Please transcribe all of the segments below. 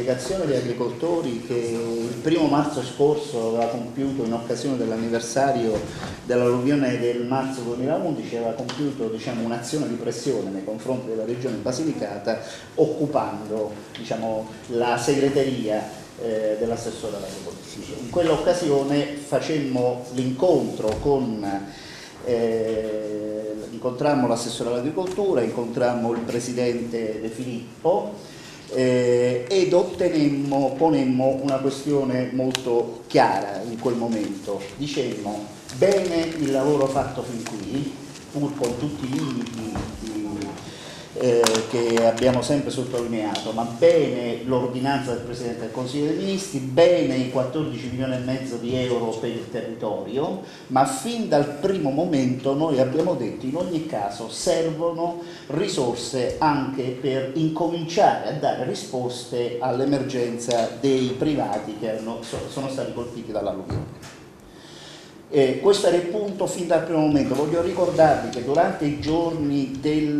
delegazione di agricoltori che il 1° marzo scorso aveva compiuto, in occasione dell'anniversario dell'alluvione del marzo 2011, aveva compiuto, diciamo, un'azione di pressione nei confronti della regione Basilicata, occupando, diciamo, la segreteria dell'assessore all'agricoltura. In quell'occasione facemmo l'incontro con incontrammo l'assessore all'agricoltura, incontrammo il presidente De Filippo ed ponemmo una questione molto chiara in quel momento. Dicemmo: bene il lavoro fatto fin qui, pur con tutti i limiti che abbiamo sempre sottolineato, ma bene l'ordinanza del Presidente del Consiglio dei Ministri, bene i 14,5 milioni di euro per il territorio, ma fin dal primo momento noi abbiamo detto: in ogni caso servono risorse anche per incominciare a dare risposte all'emergenza dei privati che sono stati colpiti dall'alluvione. Questo era il punto fin dal primo momento. Voglio ricordarvi che durante i giorni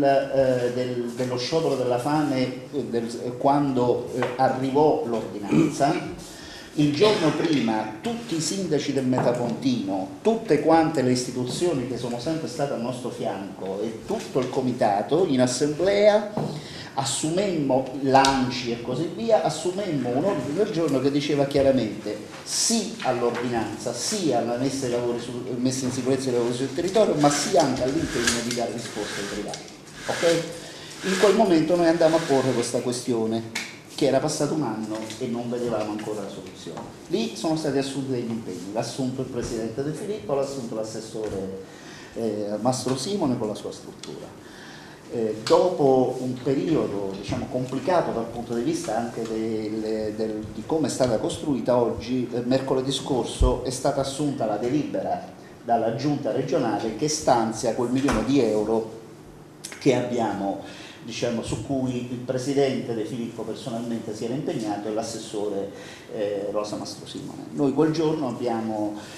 dello sciopero della fame, quando arrivò l'ordinanza, il giorno prima tutti i sindaci del Metapontino, tutte quante le istituzioni che sono sempre state al nostro fianco e tutto il comitato in assemblea assumemmo, l'ANCI e così via, assumemmo un ordine del giorno che diceva chiaramente sì all'ordinanza, sì alla messa in sicurezza dei lavori sul territorio, ma sì anche all'impegno di dare risposte ai privati. Okay? In quel momento noi andammo a porre questa questione, che era passato un anno e non vedevamo ancora la soluzione. Lì sono stati assunti degli impegni, l'ha assunto il presidente De Filippo, l'ha assunto l'assessore Mastro Simone con la sua struttura. Dopo un periodo, diciamo, complicato dal punto di vista anche di come è stata costruita, oggi, mercoledì scorso, è stata assunta la delibera dalla giunta regionale che stanzia quel €1 che abbiamo, diciamo, su cui il presidente De Filippo personalmente si era impegnato e l'assessore Rosa Mastro Simone. Noi quel giorno abbiamo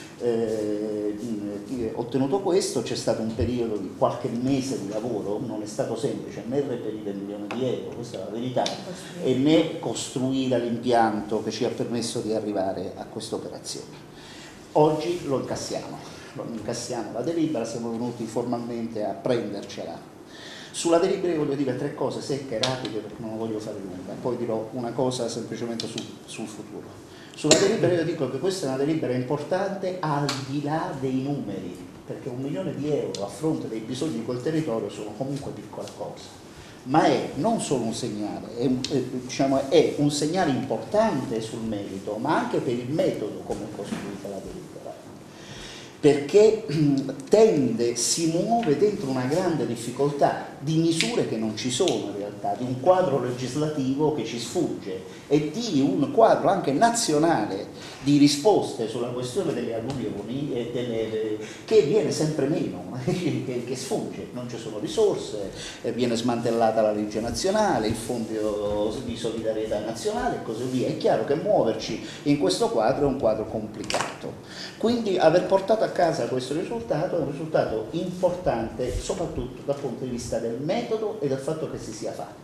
ottenuto questo, c'è stato un periodo di qualche mese di lavoro, non è stato semplice né reperire €1 questa è la verità, e né costruire l'impianto che ci ha permesso di arrivare a questa operazione. Oggi lo incassiamo la delibera, siamo venuti formalmente a prendercela. Sulla delibera voglio dire 3 cose secche, rapide, perché non voglio fare lunga, poi dirò una cosa semplicemente sul futuro. Sulla delibera io dico che questa è una delibera importante al di là dei numeri, perché €1 a fronte dei bisogni di quel territorio sono comunque piccola cosa, ma è non solo un segnale, è un segnale importante sul merito, ma anche per il metodo come è costruita la delibera, perché si muove dentro una grande difficoltà di misure che non ci sono in realtà, di un quadro legislativo che ci sfugge e di un quadro anche nazionale di risposte sulla questione delle alluvioni che viene sempre meno, che sfugge, non ci sono risorse, viene smantellata la legge nazionale, il fondo di solidarietà nazionale e così via. È chiaro che muoverci in questo quadro è un quadro complicato, quindi aver portato a casa questo risultato è un risultato importante soprattutto dal punto di vista del metodo e del fatto che si sia fatta.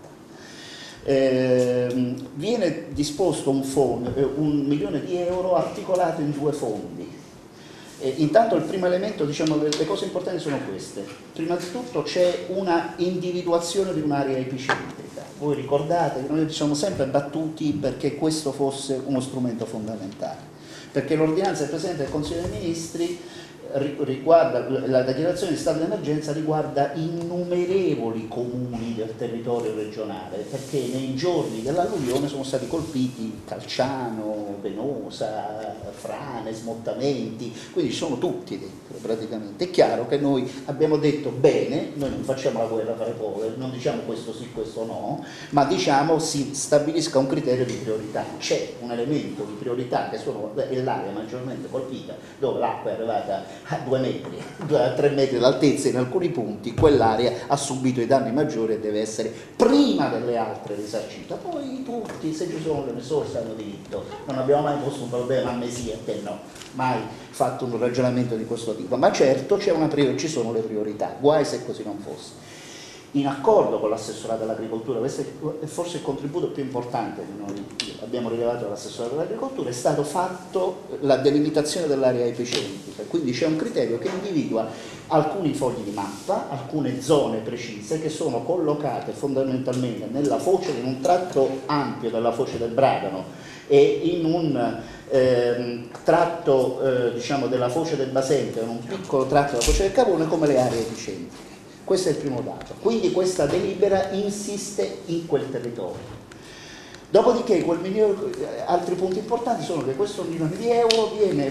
Viene disposto un €1 articolato in 2 fondi. Intanto il primo elemento, diciamo, le cose importanti sono queste. Prima di tutto c'è una individuazione di un'area epicentrica. Voi ricordate che noi ci siamo sempre battuti perché questo fosse uno strumento fondamentale, perché l'ordinanza del Presidente del Consiglio dei Ministri riguarda, la dichiarazione di stato di emergenza riguarda innumerevoli comuni del territorio regionale, perché nei giorni dell'alluvione sono stati colpiti Calciano, Venosa, frane, smottamenti, quindi sono tutti dentro praticamente. È chiaro che noi abbiamo detto bene, noi non facciamo la guerra tra i poveri, non diciamo questo sì, questo no, ma diciamo si stabilisca un criterio di priorità. C'è un elemento di priorità che è l'area maggiormente colpita, dove l'acqua è arrivata a 2 metri, a 3 metri d'altezza in alcuni punti, quell'area ha subito i danni maggiori e deve essere prima delle altre risarcita. Poi tutti, se ci sono le risorse, hanno diritto. Non abbiamo mai posto un problema a me sì e a te no, mai fatto un ragionamento di questo tipo, ma certo ci sono le priorità, guai se così non fosse. in accordo con l'assessorato all'agricoltura, questo è forse il contributo più importante che noi abbiamo rilevato dall'assessorato all'agricoltura, è stato fatto la delimitazione dell'area epicentrica, quindi c'è un criterio che individua alcuni fogli di mappa, alcune zone precise che sono collocate fondamentalmente nella foce, in un tratto ampio della foce del Bradano e in un tratto diciamo della foce del Basente, in un piccolo tratto della foce del Cavone come le aree epicentriche. Questo è il primo dato, quindi questa delibera insiste in quel territorio. Dopodiché altri punti importanti sono che questo milione di euro viene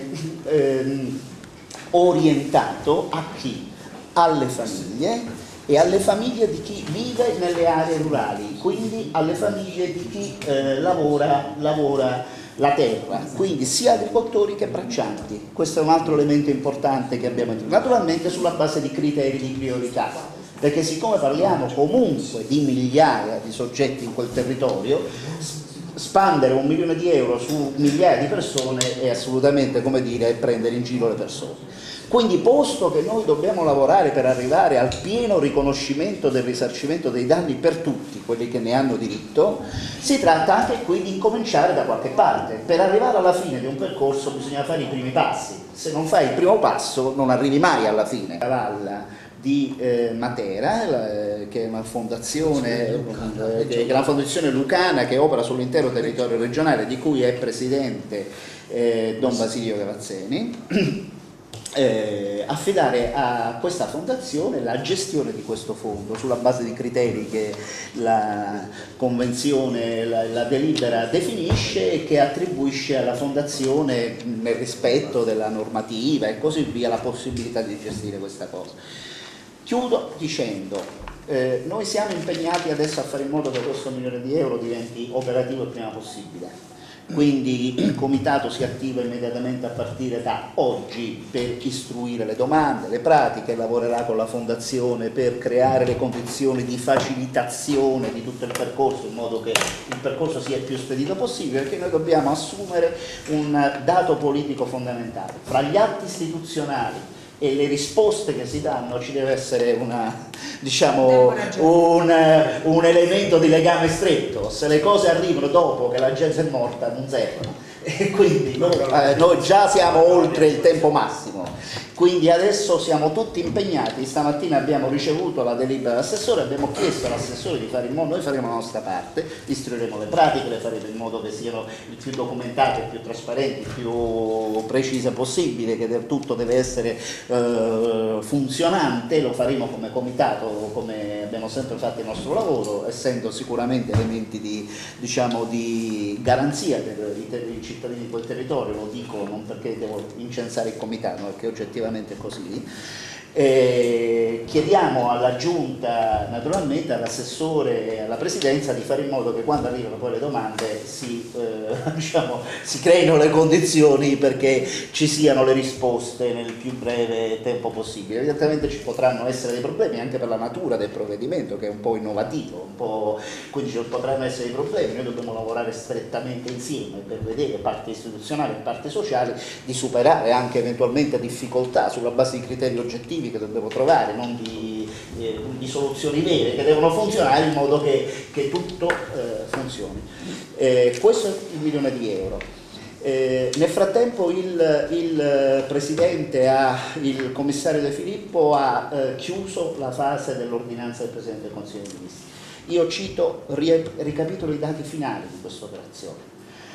orientato a chi? Alle famiglie e alle famiglie di chi vive nelle aree rurali, quindi alle famiglie di chi lavora la terra, quindi sia agricoltori che braccianti. Questo è un altro elemento importante che abbiamo detto, naturalmente sulla base di criteri di priorità, perché siccome parliamo comunque di migliaia di soggetti in quel territorio, spandere 1 milione di euro su migliaia di persone è assolutamente, come dire, prendere in giro le persone. Quindi, posto che noi dobbiamo lavorare per arrivare al pieno riconoscimento del risarcimento dei danni per tutti quelli che ne hanno diritto, si tratta anche qui di incominciare da qualche parte. Per arrivare alla fine di un percorso bisogna fare i primi passi. Se non fai il primo passo non arrivi mai alla fine. La Valla di Matera, che è una fondazione lucana che opera sull'intero territorio regionale, di cui è presidente Don Basilio Cavazzeni. Affidare a questa fondazione la gestione di questo fondo sulla base di criteri che la convenzione, la delibera definisce e che attribuisce alla fondazione, nel rispetto della normativa e così via, la possibilità di gestire questa cosa. Chiudo dicendo, noi siamo impegnati adesso a fare in modo che questo milione di euro diventi operativo il prima possibile. Quindi il comitato si attiva immediatamente a partire da oggi per istruire le domande, le pratiche, lavorerà con la fondazione per creare le condizioni di facilitazione di tutto il percorso in modo che il percorso sia il più spedito possibile, perché noi dobbiamo assumere un dato politico fondamentale. Fra gli atti istituzionali e le risposte che si danno ci deve essere un elemento di legame stretto. Se le cose arrivano dopo che la gente è morta non servono, e quindi noi già siamo oltre il tempo massimo, quindi adesso siamo tutti impegnati. Stamattina abbiamo ricevuto la delibera dell'assessore, abbiamo chiesto all'assessore di fare in modo, noi faremo la nostra parte, istruiremo le pratiche, le faremo in modo che siano il più documentate, il più trasparenti, il più precise possibile, che del tutto deve essere funzionante. Lo faremo come comitato, come abbiamo sempre fatto il nostro lavoro, essendo sicuramente elementi di garanzia per i cittadini di quel territorio. Lo dico non perché devo incensare il comitato, ma perché oggettivamente è così. Chiediamo alla Giunta, naturalmente all'assessore e alla Presidenza, di fare in modo che quando arrivano poi le domande si creino le condizioni perché ci siano le risposte nel più breve tempo possibile. Evidentemente ci potranno essere dei problemi anche per la natura del provvedimento, che è un po' innovativo, quindi ci potranno essere dei problemi. Noi dobbiamo lavorare strettamente insieme per vedere, parte istituzionale e parte sociale, di superare anche eventualmente difficoltà sulla base di criteri oggettivi che dobbiamo trovare, non di soluzioni vere, che devono funzionare in modo che tutto funzioni. Questo è il milione di euro. Nel frattempo il Presidente, il Commissario De Filippo ha chiuso la fase dell'ordinanza del Presidente del Consiglio dei Ministri. Io cito, ricapitolo i dati finali di questa operazione.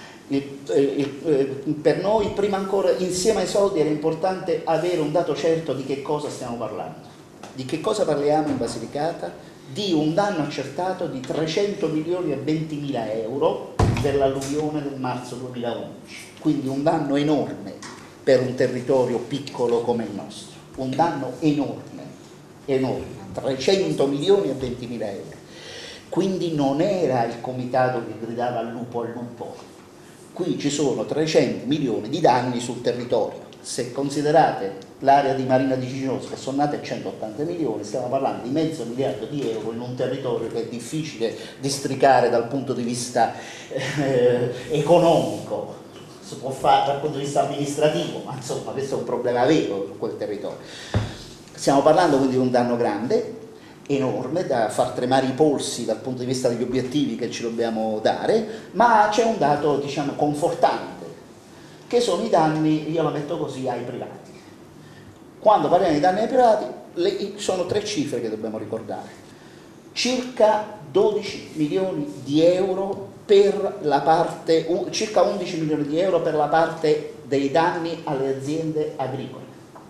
Per noi, prima ancora, insieme ai soldi, era importante avere un dato certo di che cosa stiamo parlando. Di che cosa parliamo in Basilicata? Di un danno accertato di 300 milioni e 20 mila euro per l'alluvione del marzo 2011. Quindi un danno enorme per un territorio piccolo come il nostro. Un danno enorme, 300 milioni e 20 mila euro. Quindi non era il comitato che gridava al lupo. Qui ci sono 300 milioni di danni sul territorio. Se considerate l'area di Marina di Ciginosa, che sono nate 180 milioni, stiamo parlando di mezzo miliardo di euro in un territorio che è difficile districare dal punto di vista economico, si può fare dal punto di vista amministrativo, ma insomma questo è un problema vero per quel territorio. Stiamo parlando quindi di un danno grande enorme da far tremare i polsi dal punto di vista degli obiettivi che ci dobbiamo dare, ma c'è un dato, diciamo, confortante, che sono i danni, io la metto così, ai privati. Quando parliamo di danni ai privati, sono 3 cifre che dobbiamo ricordare: circa 12 milioni di euro per la parte, circa 11 milioni di euro per la parte dei danni alle aziende agricole,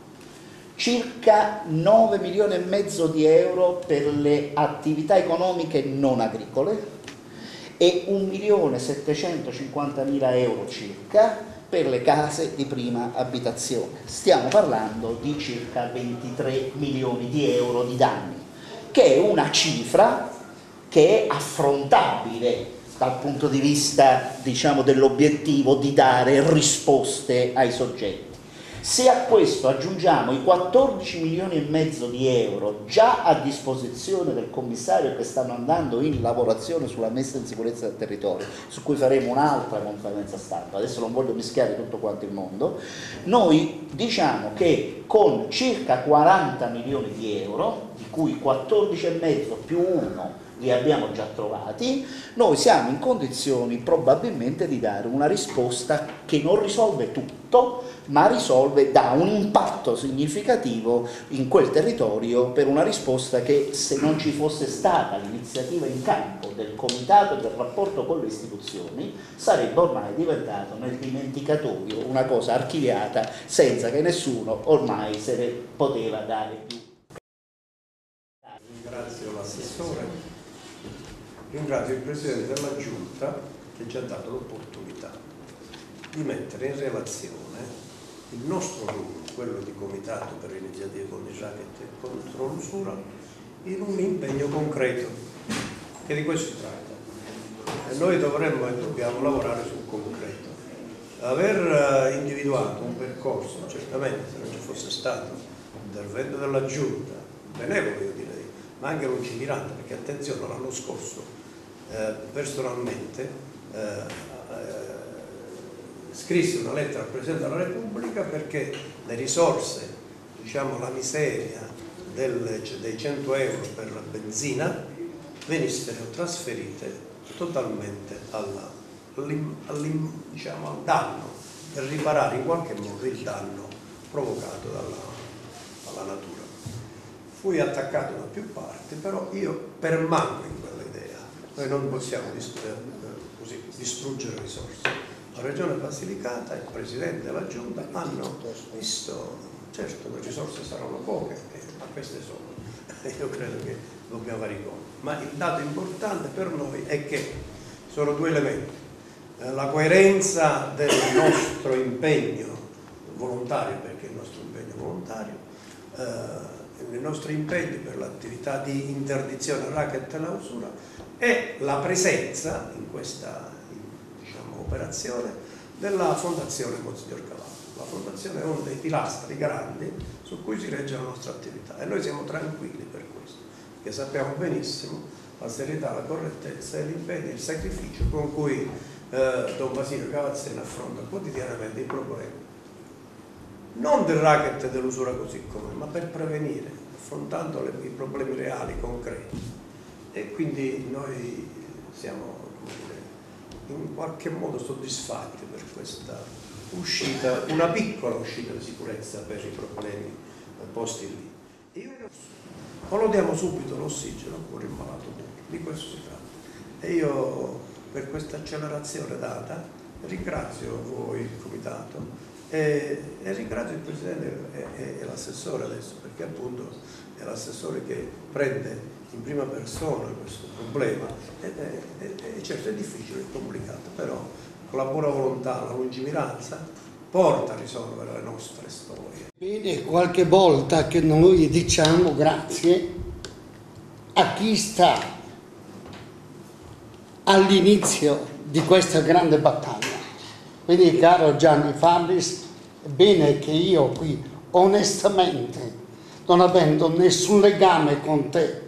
circa 9 milioni e mezzo di euro per le attività economiche non agricole e 1.750.000 euro circa per le case di prima abitazione. Stiamo parlando di circa 23 milioni di euro di danni, che è una cifra che è affrontabile dal punto di vista, diciamo, dell'obiettivo di dare risposte ai soggetti. Se a questo aggiungiamo i 14 milioni e mezzo di euro già a disposizione del commissario che stanno andando in lavorazione sulla messa in sicurezza del territorio, su cui faremo un'altra conferenza stampa, adesso non voglio mischiare tutto quanto il mondo, noi diciamo che con circa 40 milioni di euro, di cui 14 e mezzo più 1 li abbiamo già trovati, noi siamo in condizioni probabilmente di dare una risposta che non risolve tutto, ma risolve, dà un impatto significativo in quel territorio, per una risposta che, se non ci fosse stata l'iniziativa in campo del comitato e del rapporto con le istituzioni, sarebbe ormai diventato nel dimenticatoio una cosa archiviata senza che nessuno ormai se ne poteva dare più. Ringrazio l'assessore. Ringrazio il Presidente della Giunta che ci ha dato l'opportunità di mettere in relazione il nostro ruolo, quello di Comitato per le iniziative contro il racket e contro l'usura, in un impegno concreto, che di questo si tratta. E noi dovremmo e dobbiamo lavorare sul concreto. Aver individuato un percorso, certamente se non ci fosse stato l'intervento della Giunta, benevolo io direi, ma anche lungimirante, perché attenzione, l'anno scorso personalmente scrissi una lettera al Presidente della Repubblica perché le risorse, diciamo la miseria dei 100 euro per la benzina venissero trasferite totalmente diciamo, al danno, per riparare in qualche modo il danno provocato dalla natura. Fui attaccato da più parti, però io permango in quella idea. Noi non possiamo distruggere risorse. La Regione Basilicata e il Presidente della Giunta hanno visto, certo le risorse saranno poche, ma queste sono. Io credo che dobbiamo fare i conti. Ma il dato importante per noi è che sono 2 elementi. La coerenza del nostro impegno volontario, perché il nostro impegno è volontario, i nostri impegni per l'attività di interdizione al racket e alla usura, e la presenza in questa operazione della Fondazione Monsignor Cavallo. La Fondazione è uno dei pilastri grandi su cui si regge la nostra attività e noi siamo tranquilli per questo, perché sappiamo benissimo la serietà, la correttezza e l'impegno, il sacrificio con cui Don Basilio Cavazzena affronta quotidianamente i problemi, non del racket e dell'usura così come, ma per prevenire, affrontando i problemi reali, concreti. E quindi noi siamo in qualche modo soddisfatti per questa uscita, una piccola uscita di sicurezza per i problemi posti lì. O lo diamo subito l'ossigeno oppure il malato muore, di questo si tratta. E io per questa accelerazione data ringrazio voi, il Comitato, e ringrazio il Presidente e l'assessore adesso, perché appunto è l'assessore che prende in prima persona questo problema e certo è difficile, è complicato, però con la buona volontà, la lungimiranza porta a risolvere le nostre storie. Bene, qualche volta che noi diciamo grazie a chi sta all'inizio di questa grande battaglia. Quindi, caro Gianni Fallis, è bene che io qui, onestamente, non avendo nessun legame con te,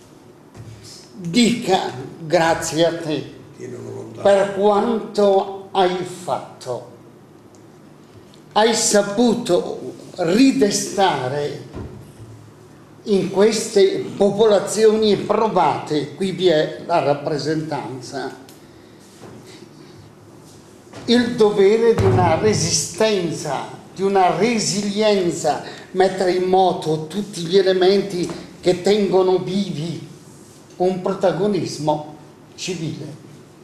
dica grazie a te per quanto hai fatto. Hai saputo ridestare in queste popolazioni provate, qui vi è la rappresentanza, il dovere di una resistenza, di una resilienza, mettere in moto tutti gli elementi che tengono vivi un protagonismo civile.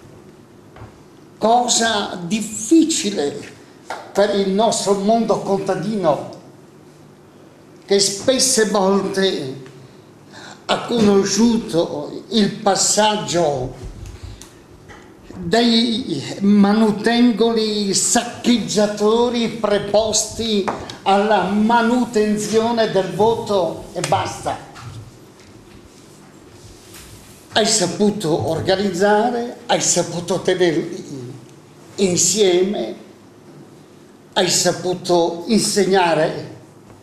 Cosa difficile per il nostro mondo contadino, che spesse volte ha conosciuto il passaggio dei manutengoli saccheggiatori preposti alla manutenzione del voto e basta. Hai saputo organizzare, hai saputo tenerli insieme, hai saputo insegnare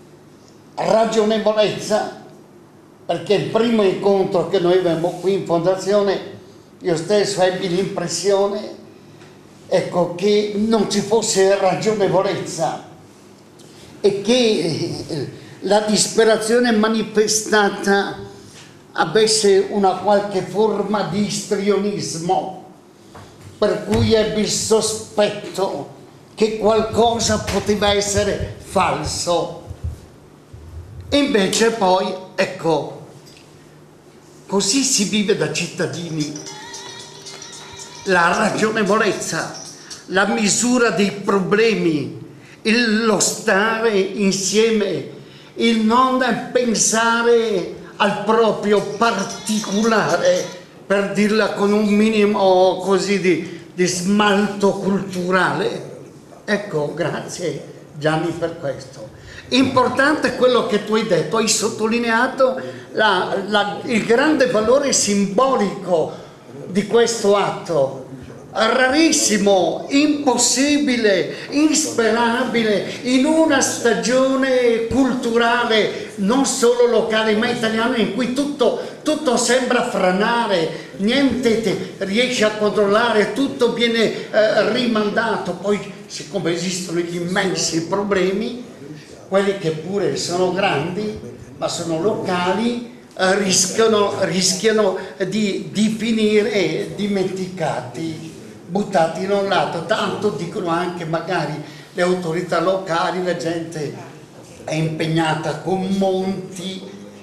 ragionevolezza, perché il primo incontro che noi avevamo qui in fondazione, io stesso ebbi l'impressione, ecco, che non ci fosse ragionevolezza e che la disperazione manifestata avesse una qualche forma di istrionismo, per cui ebbi il sospetto che qualcosa poteva essere falso. E invece poi, ecco, così si vive da cittadini. La ragionevolezza, la misura dei problemi, lo stare insieme, il non pensare al proprio particolare, per dirla con un minimo così di smalto culturale. Ecco, grazie Gianni per questo. Importante è quello che tu hai detto, hai sottolineato il grande valore simbolico di questo atto, rarissimo, impossibile, insperabile, in una stagione culturale non solo locale ma italiana, in cui tutto sembra franare, niente riesce a controllare, tutto viene rimandato. Poi, siccome esistono gli immensi problemi, quelli che pure sono grandi ma sono locali, rischiano di finire dimenticati, buttati in un lato. Tanto dicono anche magari le autorità locali, la gente è impegnata con monti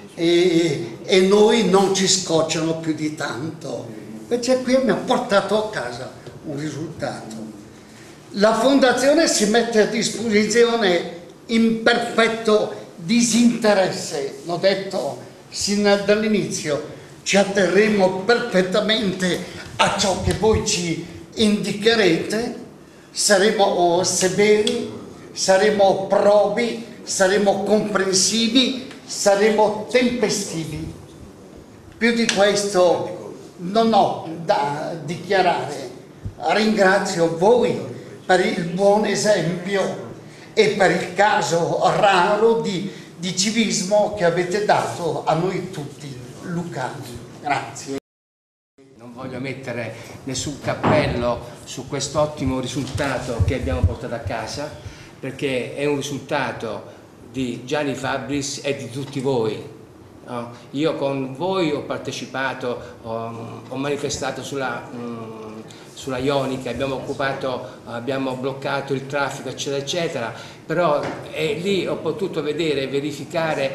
e noi non ci scocciano più di tanto. Invece qui mi ha portato a casa un risultato. La fondazione si mette a disposizione in perfetto disinteresse, l'ho detto sin dall'inizio, ci atterremo perfettamente a ciò che voi ci indicherete, saremo severi, saremo probi, saremo comprensivi, saremo tempestivi. Più di questo non ho da dichiarare. Ringrazio voi per il buon esempio e per il caso raro di civismo che avete dato a noi tutti lucani. Grazie. Non voglio mettere nessun cappello su questo ottimo risultato che abbiamo portato a casa, perché è un risultato di Gianni Fabris e di tutti voi. Io con voi ho partecipato, ho manifestato sulla Ionica, abbiamo bloccato il traffico, eccetera, eccetera, però lì ho potuto vedere e verificare,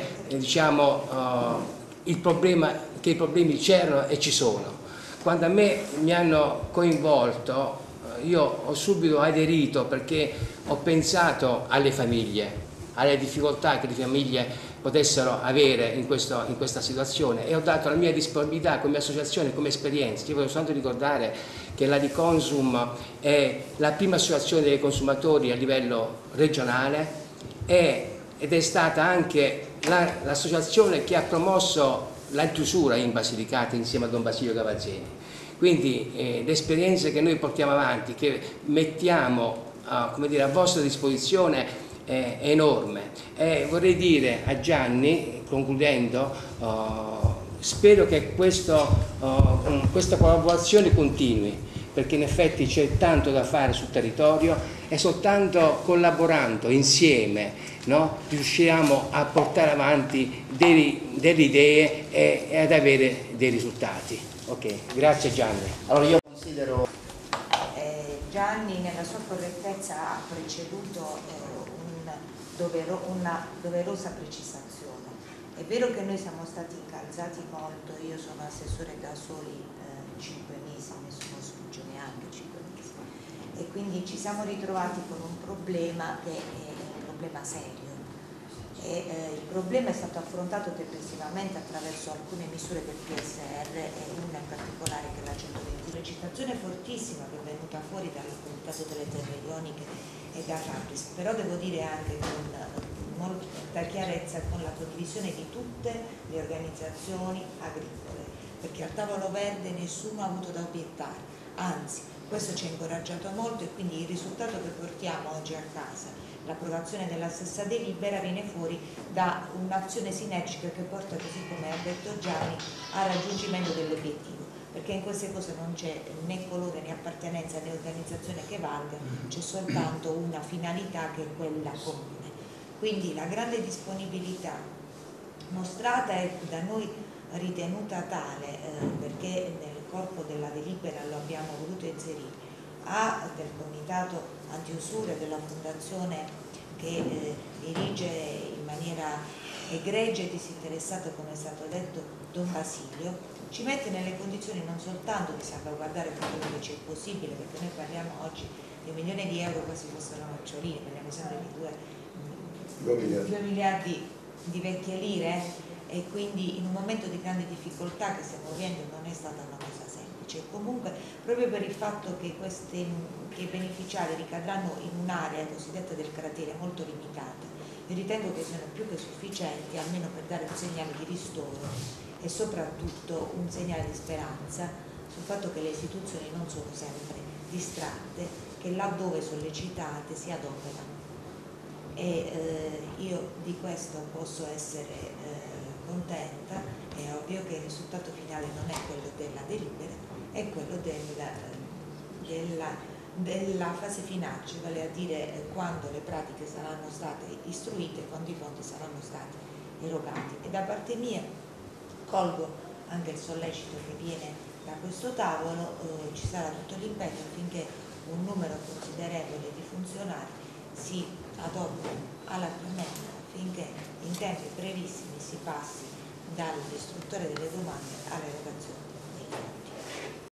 il problema, che i problemi c'erano e ci sono. Quando a me mi hanno coinvolto, io ho subito aderito, perché ho pensato alle famiglie, alle difficoltà che le famiglie potessero avere in questa situazione, e ho dato la mia disponibilità come associazione, come esperienza. Io voglio soltanto ricordare che la Diconsum è la prima associazione dei consumatori a livello regionale ed è stata anche l'associazione che ha promosso la chiusura in Basilicata insieme a Don Basilio Cavazzini. Quindi le esperienze che noi portiamo avanti, che mettiamo a vostra disposizione, è enorme. Vorrei dire a Gianni, concludendo, spero che questa collaborazione continui, perché in effetti c'è tanto da fare sul territorio e soltanto collaborando insieme, no, riusciamo a portare avanti dei delle idee e ad avere dei risultati. Ok, grazie Gianni. Allora io considero... Gianni nella sua correttezza ha preceduto una doverosa precisazione. È vero che noi siamo stati incalzati molto, io sono assessore da soli 5 mesi, nessuno sfugge neanche 5 mesi, e quindi ci siamo ritrovati con un problema che è un problema serio. Il problema è stato affrontato tempestivamente attraverso alcune misure del PSR e una in particolare che è la 120, legislazione fortissima che è venuta fuori dal Comitato delle Terre Ioniche e da Fabris, però devo dire anche con molta chiarezza con la condivisione di tutte le organizzazioni agricole, perché al tavolo verde nessuno ha avuto da obiettare, anzi questo ci ha incoraggiato molto, e quindi il risultato che portiamo oggi a casa, l'approvazione della stessa delibera, viene fuori da un'azione sinergica che porta, così come ha detto Gianni, al raggiungimento dell'obiettivo, perché in queste cose non c'è né colore né appartenenza né organizzazione che valga, c'è soltanto una finalità che è quella comune. Quindi la grande disponibilità mostrata è da noi ritenuta tale, perché nel corpo della delibera lo abbiamo voluto inserire, del Comitato Antiusura, della Fondazione che dirige in maniera egregia e disinteressata, come è stato detto, Don Basilio, ci mette nelle condizioni non soltanto di salvaguardare tutto quello che c'è possibile, perché noi parliamo oggi di 1 milione di euro quasi fossero noccioline, parliamo sempre di 2 miliardi di vecchie lire, e quindi in un momento di grande difficoltà che stiamo vivendo non è stata una cosa semplice. Comunque, proprio per il fatto che i beneficiari ricadranno in un'area cosiddetta del cratere molto limitata, io ritengo che siano più che sufficienti, almeno per dare un segnale di ristoro e soprattutto un segnale di speranza sul fatto che le istituzioni non sono sempre distratte, che laddove sollecitate si adoperano. E io di questo posso essere contenta. È ovvio che il risultato finale non è quello della delibera, è quello della fase finale, cioè vale a dire quando le pratiche saranno state istruite, quando i fondi saranno stati erogati. E da parte mia colgo anche il sollecito che viene da questo tavolo, ci sarà tutto l'impegno affinché un numero considerevole di funzionari si adoperino alacremente affinché in tempi brevissimi si passi dall'istruttore delle domande all'erogazione dei fondi.